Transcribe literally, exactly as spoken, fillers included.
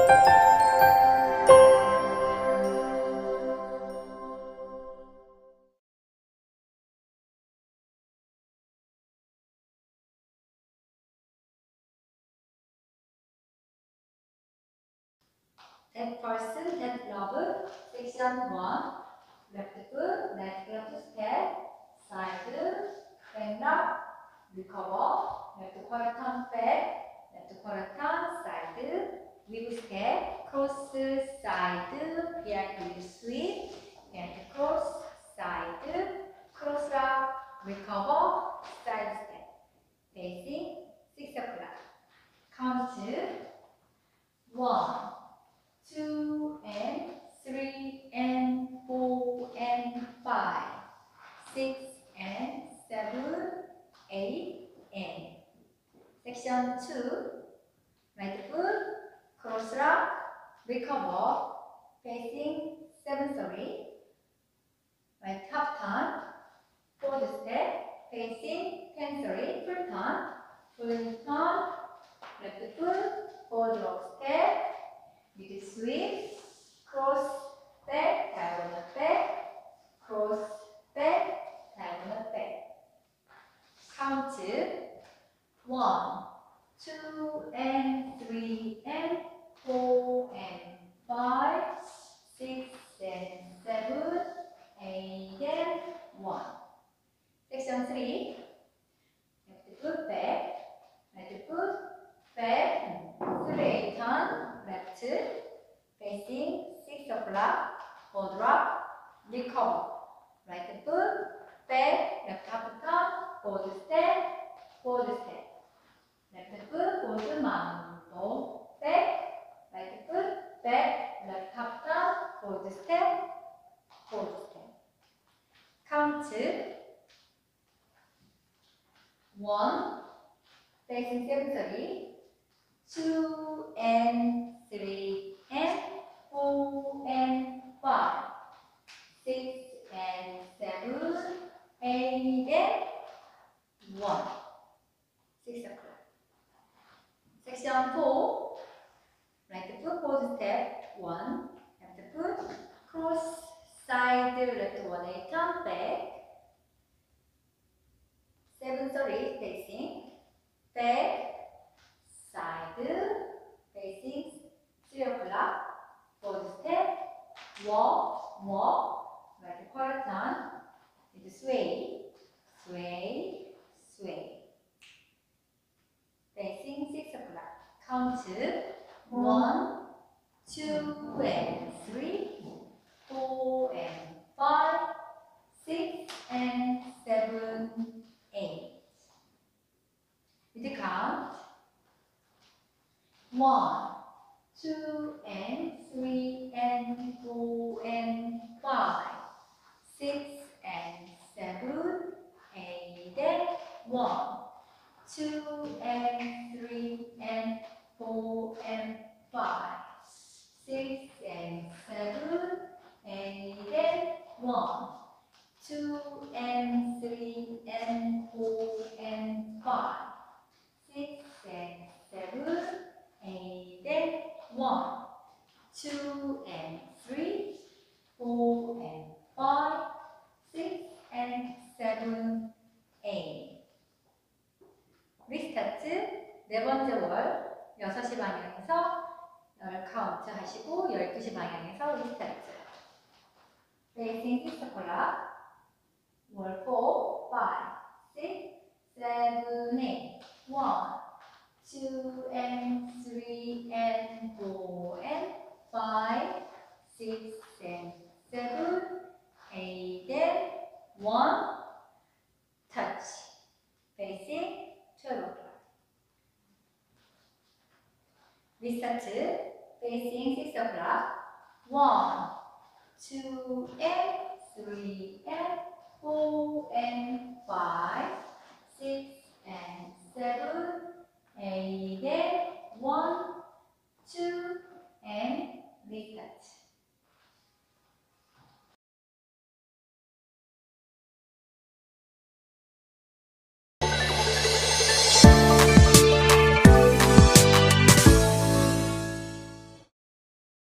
That person that love, section one, left foot, left foot to step, side, stand up, recover, left quarter turn back, left quarter turn, side, with step, cross, side, behind with sweep, and cross, side, cross up, recover, side step, facing six o'clock. Count one, two and three and four and five, six and seven, eight and. Section two, right foot, cross up, recover, facing seven three, right top turn, forward step, facing ten three, full turn, full turn, left foot, forward rock step, mid sweep, cross back, diagonal back, cross back, diagonal back. Count one, two and three and four and five, six and seven, eight and one. Section three. Left foot back, right foot back, straight turn, left, facing six o'clock, forward drop, recover. Right foot back, left half turn, forward step, forward step. Left foot forward mambo, back, right foot back, left half turn, forward step, forward step. Count one, facing seven thirty, two and three and four and five, six and seven, eight and one. Six o'clock. Section four. Right foot forward step one, left foot cross side left one eight turn back. seven thirty facing back, side, facing three o'clock, forward step, walk, walk, right quarter turn, with sway, sway, sway. Facing six o'clock. Count one, two and three, four and five, six and seven, eight. With the count one, two and three and four and five, six and seven, eight and one, two and three and four and five, six and seven, eight and one, two and three and four and five, six and seven, eight and one, two and three, four and five, six and seven, eight. 리스타트 네 번째 월 여섯 시 방향에서 열 카운트 하시고 열두 시 방향에서 리스타트. Facing six o'clock. 월 four, five, six, seven, eight, one, two and three and four and five, six and seven, eight and one. Touch. Facing twelve o'clock. Restart. Facing six o'clock. one, two and three and four and five, six and seven, eight and one.